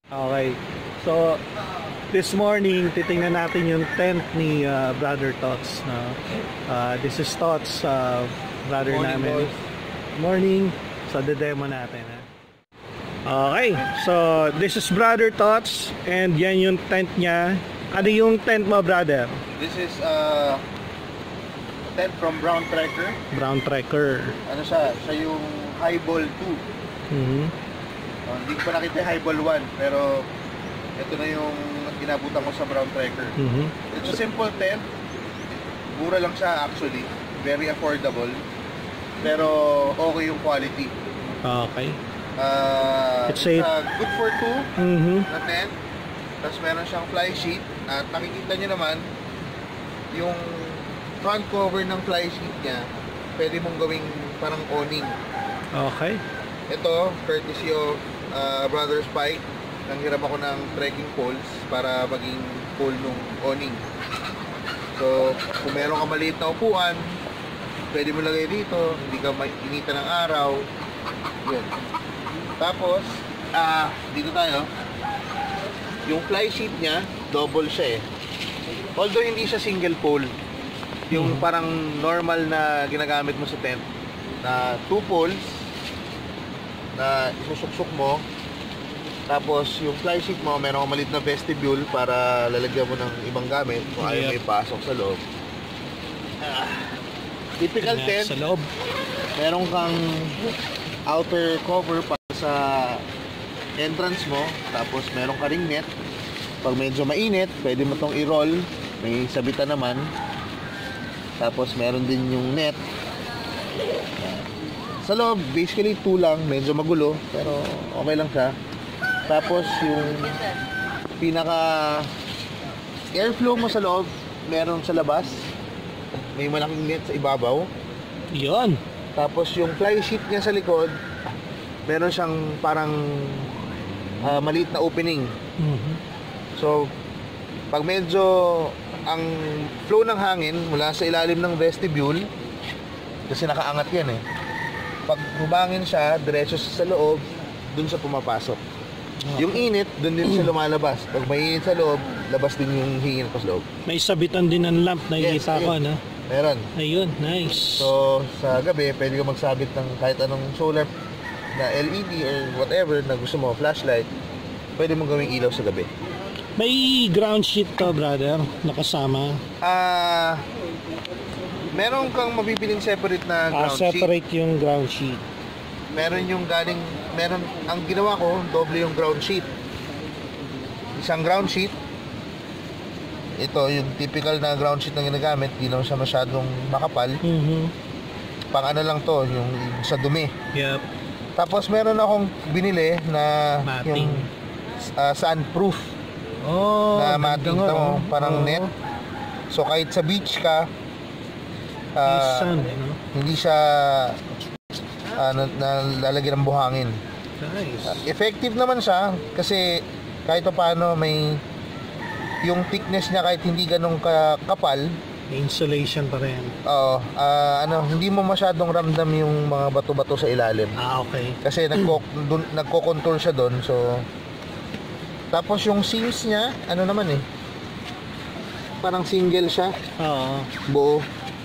Okay. So, this morning, titingnan natin yung tent ni Brother Tots. No? This is Tots, brother Morning, namin. boys. Morning. So, the-demo natin. Okay. So, this is Brother Tots. And yan yung tent niya. Ano yung tent mo, brother? This is tent from Brown Trekker. Brown Trekker. Ano siya? Siya yung Highball 2. Hindi ko pa nakita yung Highball 1, pero ito na yung inabutan ko sa Brown Trekker. It's a simple tent. Mura lang siya actually. Very affordable. Pero okay yung quality. Okay. It's a good for two na tent. Tapos meron siyang fly sheet. At nakikita nyo naman yung front cover ng fly sheet niya. Pwede mong gawing parang awning. Okay. Ito, courtesy of Brother Spike. Nanghiram ako ng trekking poles para maging pole nung awning. So, kung meron ka maliit na upuan, pwede mo lagay dito, hindi ka mainita ng araw. Yun. Tapos, dito tayo. Yung fly sheet niya, double siya eh. Although hindi siya single pole. Yung parang normal na ginagamit mo sa tent na 2 poles na isusuksok mo. Tapos yung fly sheet mo, meron kang maliit na vestibule para lalagyan mo ng ibang gamit kung ayaw may pasok sa loob. Typical tent. Sa loob. Meron kang outer cover para sa entrance mo. Tapos meron ka ring net. Pag medyo mainit, pwede mo tong i-roll. May sabitan naman. Tapos meron din yung net. Sa loob, basically 2 lang. Medyo magulo, pero okay lang siya. Tapos yung pinaka airflow mo sa loob, meron sa labas. May malaking net sa ibabaw. Yun. Tapos yung fly sheet niya sa likod, meron siyang parang maliit na opening. So, pag medyo ang flow ng hangin mula sa ilalim ng vestibule, kasi nakaangat yan eh. Pag humangin siya, diretso sa loob, dun sa pumapasok. Yung init, dun din siya lumalabas. Pag may init sa loob, labas din yung hingin pa sa loob. May sabitan din ng lamp na nakikita ko, no? Meron. Ayun, nice. So, sa gabi, pwede ka magsabit ng kahit anong solar na LED or whatever na gusto mo, flashlight, pwede mong gawing ilaw sa gabi. May ground sheet to, brother, nakasama. Meron kang mabibiling separate na ground sheet. Separate yung ground sheet. Meron yung galing, ang ginawa ko, doble yung ground sheet. Isang ground sheet. Ito, yung typical na ground sheet na ginagamit, di naman siya masyadong makapal. Pang ano lang to, yung sa dumi. Yep. Tapos meron akong binili na matting. Yung sandproof. Na matting to, parang net. So kahit sa beach ka, hindi siya nalalagyan ng buhangin. Nice. Effective naman siya kasi kahit paano may yung thickness niya kahit hindi ganun kapal, insulation pa rin. Oo, hindi mo masyadong ramdam yung mga bato-bato sa ilalim. Okay. Kasi nagko-contour siya doon. So tapos yung seams niya, naman eh. Parang single siya. Oo. Buo.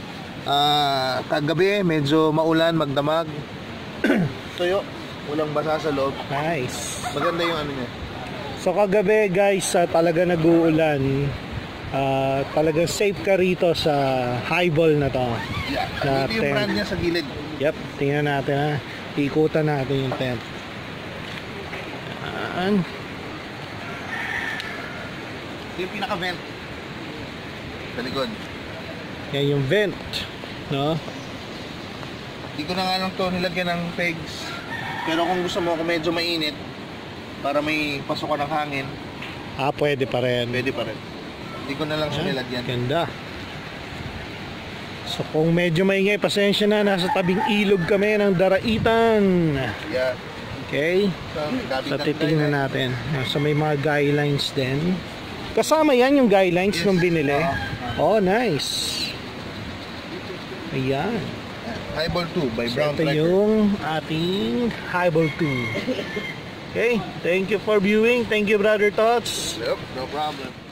Kagabi medyo maulan, magdamag. Tuyo, ulang basa sa loob. Nice. Maganda yung ano niya. So kagabi guys, talaga nag-uulan. Talaga safe ka rito sa Highball na to. Yeah, ito yung brand niya sa gilid. Yep, tingnan natin ha. Ikutan natin yung tent. Ito yung pinaka-vent sa likod. Yan yung vent, no? Hindi ko na nga lang to nilagyan ng pegs. Pero kung gusto mo, kung medyo mainit, para may pasukan ng hangin, pwede pa rin. Pwede pa rin. Hindi ko na lang siya nilagyan. Ganda. So kung medyo maingay, pasensya na, nasa tabing ilog kami ng Daraitan. Yeah. Okay. So titingnan natin. So may mga guidelines din. Kasama yan yung guidelines nung binili. Oh, nice. Ayan. Highball 2 by Brown Trekker. Ito yung ating Highball 2. Okay, thank you for viewing. Thank you, Brother Tots. Yep, no problem.